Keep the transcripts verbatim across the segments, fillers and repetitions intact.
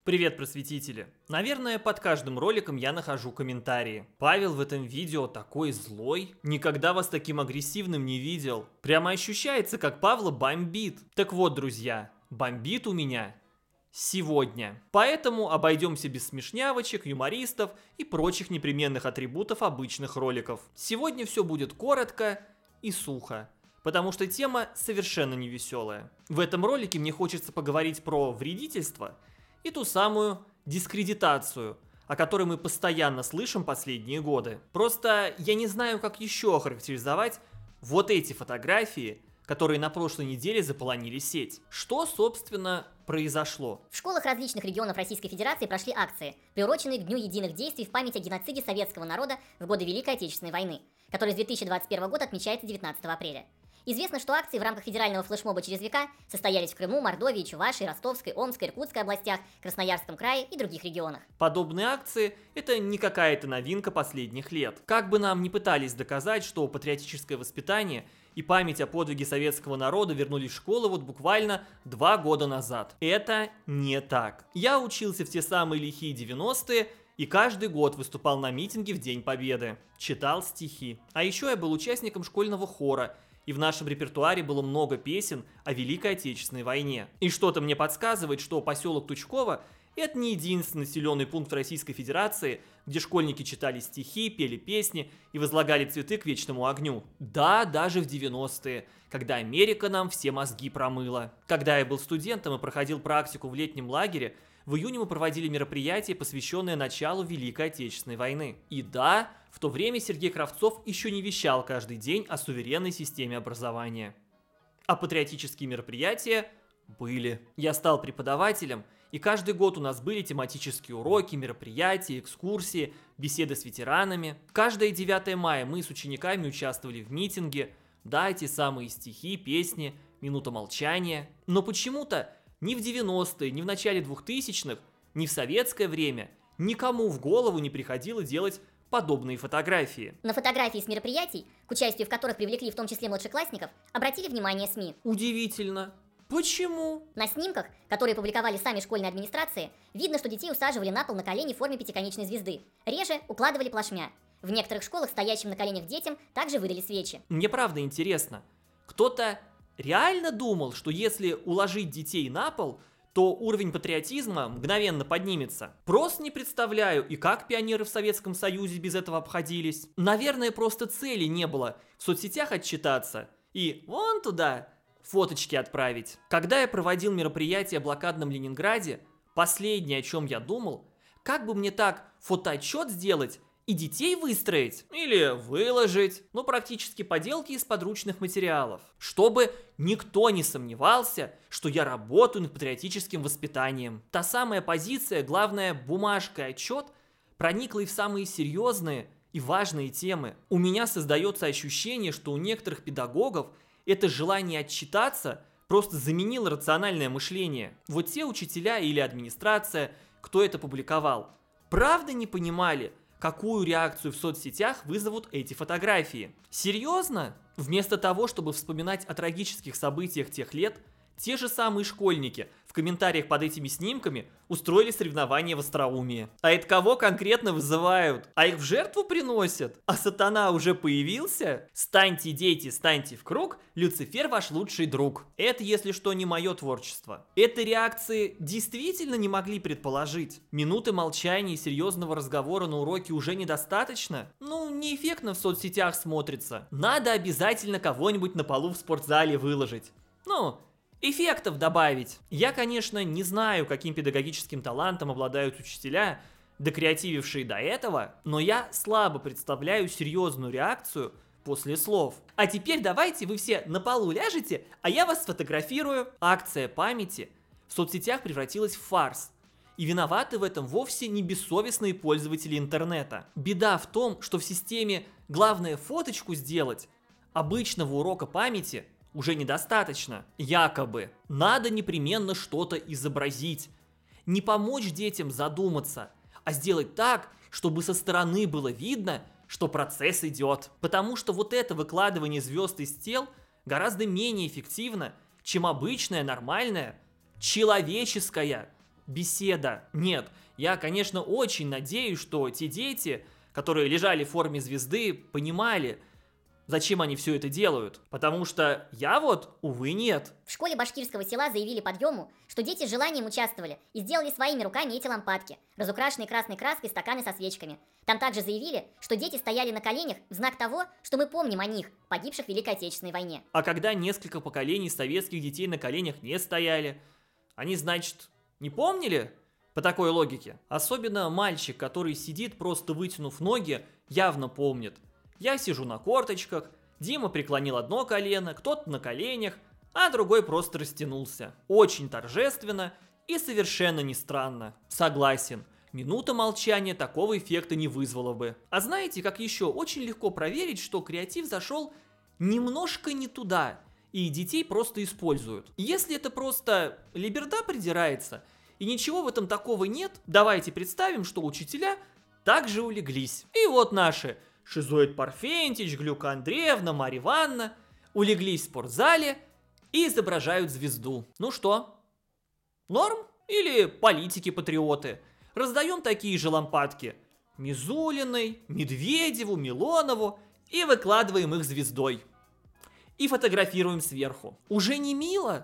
Привет, просветители! Наверное, под каждым роликом я нахожу комментарии. Павел в этом видео такой злой. Никогда вас таким агрессивным не видел. Прямо ощущается, как Павла бомбит. Так вот, друзья, бомбит у меня сегодня. Поэтому обойдемся без смешнявочек, юмористов и прочих непременных атрибутов обычных роликов. Сегодня все будет коротко и сухо. Потому что тема совершенно не веселая. В этом ролике мне хочется поговорить про вредительство и ту самую дискредитацию, о которой мы постоянно слышим последние годы. Просто я не знаю, как еще охарактеризовать вот эти фотографии, которые на прошлой неделе заполонили сеть. Что, собственно, произошло? В школах различных регионов Российской Федерации прошли акции, приуроченные к Дню единых действий в память о геноциде советского народа в годы Великой Отечественной войны, который с две тысячи двадцать первого года отмечается девятнадцатого апреля. Известно, что акции в рамках федерального флешмоба «Через века» состоялись в Крыму, Мордовии, Чувашии, Ростовской, Омской, Иркутской областях, Красноярском крае и других регионах. Подобные акции – это не какая-то новинка последних лет. Как бы нам ни пытались доказать, что патриотическое воспитание и память о подвиге советского народа вернулись в школы вот буквально два года назад. Это не так. Я учился в те самые лихие девяностые и каждый год выступал на митинге в День Победы. Читал стихи. А еще я был участником школьного хора, и в нашем репертуаре было много песен о Великой Отечественной войне. И что-то мне подсказывает, что поселок Тучково – это не единственный населенный пункт в Российской Федерации, где школьники читали стихи, пели песни и возлагали цветы к вечному огню. Да, даже в девяностые, когда Америка нам все мозги промыла. Когда я был студентом и проходил практику в летнем лагере, в июне мы проводили мероприятие, посвященное началу Великой Отечественной войны. И да, в то время Сергей Кравцов еще не вещал каждый день о суверенной системе образования. А патриотические мероприятия были. Я стал преподавателем, и каждый год у нас были тематические уроки, мероприятия, экскурсии, беседы с ветеранами. Каждое девятое мая мы с учениками участвовали в митинге, да, эти самые стихи, песни, минута молчания. Но почему-то ни в девяностые, ни в начале двухтысячных, ни в советское время никому в голову не приходило делать подобные фотографии. На фотографии с мероприятий, к участию в которых привлекли в том числе младшеклассников, обратили внимание СМИ. Удивительно. Почему? На снимках, которые публиковали сами школьные администрации, видно, что детей усаживали на пол на колени в форме пятиконечной звезды. Реже укладывали плашмя. В некоторых школах стоящим на коленях детям также выдали свечи. Мне правда интересно, кто-то реально думал, что если уложить детей на пол, то уровень патриотизма мгновенно поднимется? Просто не представляю, и как пионеры в Советском Союзе без этого обходились. Наверное, просто цели не было в соцсетях отчитаться и вон туда фоточки отправить. Когда я проводил мероприятие в блокадном Ленинграде, последнее, о чем я думал, как бы мне так фотоотчет сделать и детей выстроить или выложить, ну практически поделки из подручных материалов, чтобы никто не сомневался, что я работаю над патриотическим воспитанием. Та самая позиция, главное, бумажка и отчет, проникла и в самые серьезные и важные темы. У меня создается ощущение, что у некоторых педагогов это желание отчитаться просто заменило рациональное мышление. Вот те учителя или администрация, кто это публиковал, правда не понимали, какую реакцию в соцсетях вызовут эти фотографии. Серьезно? Вместо того, чтобы вспоминать о трагических событиях тех лет, те же самые школьники в комментариях под этими снимками устроили соревнования в остроумии. А это кого конкретно вызывают? А их в жертву приносят? А сатана уже появился? Станьте, дети, станьте в круг, Люцифер ваш лучший друг. Это, если что, не мое творчество. Этой реакции действительно не могли предположить. Минуты молчания и серьезного разговора на уроке уже недостаточно? Ну, неэффектно в соцсетях смотрится. Надо обязательно кого-нибудь на полу в спортзале выложить. Ну, эффектов добавить. Я, конечно, не знаю, каким педагогическим талантом обладают учителя, докреативившие до этого, но я слабо представляю серьезную реакцию после слов. А теперь давайте вы все на полу ляжете, а я вас сфотографирую. Акция памяти в соцсетях превратилась в фарс. И виноваты в этом вовсе не бессовестные пользователи интернета. Беда в том, что в системе «главное фоточку сделать» обычного урока памяти уже недостаточно. Якобы. Надо непременно что-то изобразить. Не помочь детям задуматься, а сделать так, чтобы со стороны было видно, что процесс идет. Потому что вот это выкладывание звезд из тел гораздо менее эффективно, чем обычное, нормальное, человеческое беседа. Нет, я, конечно, очень надеюсь, что те дети, которые лежали в форме звезды, понимали, зачем они все это делают. Потому что я вот, увы, нет. В школе башкирского села заявили подъему, что дети с желанием участвовали и сделали своими руками эти лампадки, разукрашенные красной краской стаканы со свечками. Там также заявили, что дети стояли на коленях в знак того, что мы помним о них, погибших в Великой Отечественной войне. А когда несколько поколений советских детей на коленях не стояли, они, значит, не помнили? По такой логике. Особенно мальчик, который сидит, просто вытянув ноги, явно помнит. Я сижу на корточках, Дима преклонил одно колено, кто-то на коленях, а другой просто растянулся. Очень торжественно и совершенно не странно. Согласен, минута молчания такого эффекта не вызвала бы. А знаете, как еще очень легко проверить, что креатив зашел немножко не туда, и детей просто используют. Если это просто либерда придирается, и ничего в этом такого нет, давайте представим, что учителя также улеглись. И вот наши Шизоид Парфентич, Глюка Андреевна, Марья Ивановна улеглись в спортзале и изображают звезду. Ну что, норм? Или политики-патриоты? Раздаем такие же лампадки Мизулиной, Медведеву, Милонову и выкладываем их звездой. И фотографируем сверху. Уже не мило?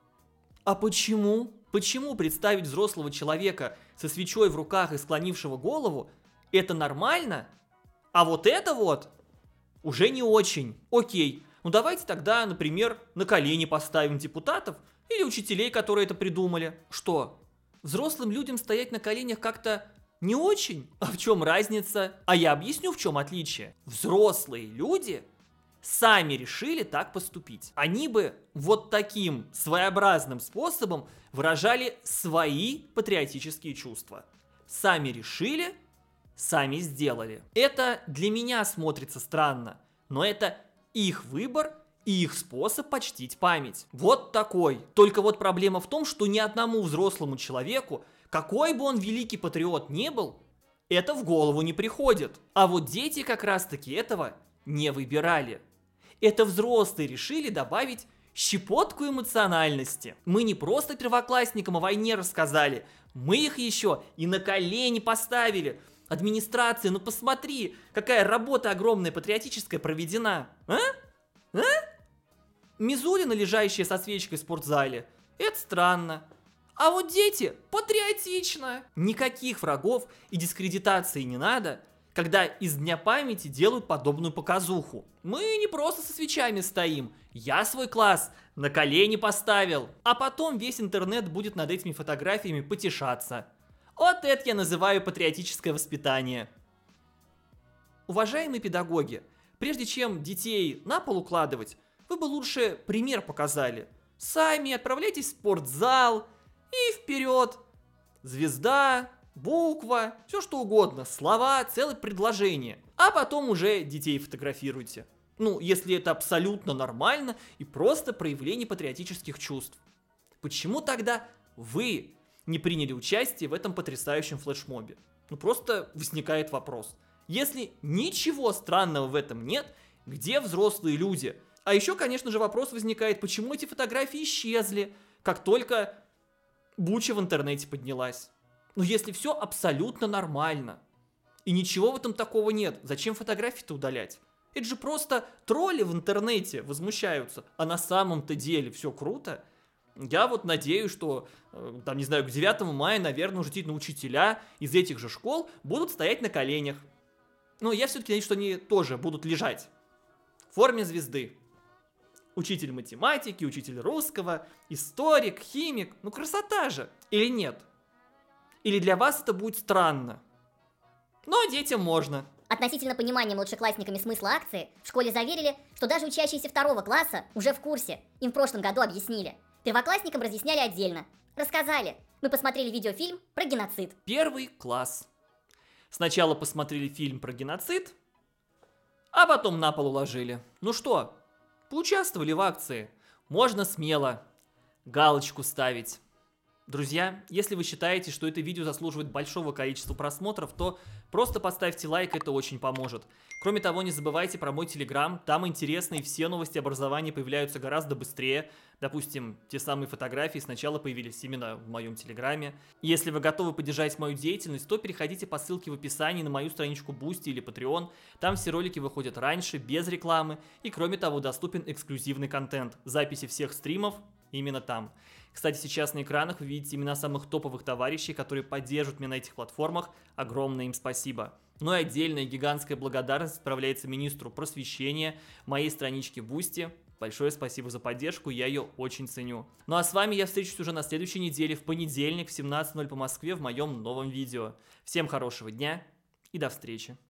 А почему? Почему представить взрослого человека со свечой в руках и склонившего голову — это нормально? А вот это вот уже не очень. Окей, ну давайте тогда, например, на колени поставим депутатов или учителей, которые это придумали. Что, взрослым людям стоять на коленях как-то не очень? А в чем разница? А я объясню, в чем отличие. Взрослые люди сами решили так поступить. Они бы вот таким своеобразным способом выражали свои патриотические чувства. Сами решили, сами сделали. Это для меня смотрится странно, но это их выбор и их способ почтить память. Вот такой. Только вот проблема в том, что ни одному взрослому человеку, какой бы он великий патриот не был, это в голову не приходит. А вот дети как раз-таки этого не выбирали. Это взрослые решили добавить щепотку эмоциональности. Мы не просто первоклассникам о войне рассказали, мы их еще и на колени поставили. Администрация, ну посмотри, какая работа огромная патриотическая проведена. А? А? Мизулина, лежащая со свечкой в спортзале, это странно. А вот дети патриотично. Никаких врагов и дискредитации не надо, когда из Дня памяти делают подобную показуху. Мы не просто со свечами стоим, я свой класс на колени поставил. А потом весь интернет будет над этими фотографиями потешаться. Вот это я называю патриотическое воспитание. Уважаемые педагоги, прежде чем детей на пол укладывать, вы бы лучше пример показали. Сами отправляйтесь в спортзал и вперед. Звезда, буква, все что угодно, слова, целое предложение. А потом уже детей фотографируйте. Ну, если это абсолютно нормально и просто проявление патриотических чувств. Почему тогда вы не приняли участие в этом потрясающем флешмобе? Ну, просто возникает вопрос. Если ничего странного в этом нет, где взрослые люди? А еще, конечно же, вопрос возникает, почему эти фотографии исчезли, как только буча в интернете поднялась. Ну, если все абсолютно нормально, и ничего в этом такого нет, зачем фотографии-то удалять? Это же просто тролли в интернете возмущаются, а на самом-то деле все круто. Я вот надеюсь, что, там, не знаю, к девятому мая, наверное, уже действительно учителя из этих же школ будут стоять на коленях. Но я все-таки надеюсь, что они тоже будут лежать в форме звезды. Учитель математики, учитель русского, историк, химик. Ну, красота же! Или нет? Или для вас это будет странно? Но детям можно. Относительно понимания младшеклассниками смысла акции, в школе заверили, что даже учащиеся второго класса уже в курсе. Им в прошлом году объяснили. Первоклассникам разъясняли отдельно. Рассказали. Мы посмотрели видеофильм про геноцид. Первый класс. Сначала посмотрели фильм про геноцид, а потом на пол уложили. Ну что, поучаствовали в акции? Можно смело галочку ставить. Друзья, если вы считаете, что это видео заслуживает большого количества просмотров, то просто поставьте лайк, это очень поможет. Кроме того, не забывайте про мой телеграм, там интересные все новости образования появляются гораздо быстрее. Допустим, те самые фотографии сначала появились именно в моем телеграме. Если вы готовы поддержать мою деятельность, то переходите по ссылке в описании на мою страничку Boosty или Patreon. Там все ролики выходят раньше, без рекламы, и кроме того доступен эксклюзивный контент, записи всех стримов именно там. Кстати, сейчас на экранах вы видите имена самых топовых товарищей, которые поддерживают меня на этих платформах. Огромное им спасибо. Ну и отдельная гигантская благодарность отправляется министру просвещения моей страничке Boosty. Большое спасибо за поддержку, я ее очень ценю. Ну а с вами я встречусь уже на следующей неделе, в понедельник в семнадцать ноль по Москве в моем новом видео. Всем хорошего дня и до встречи.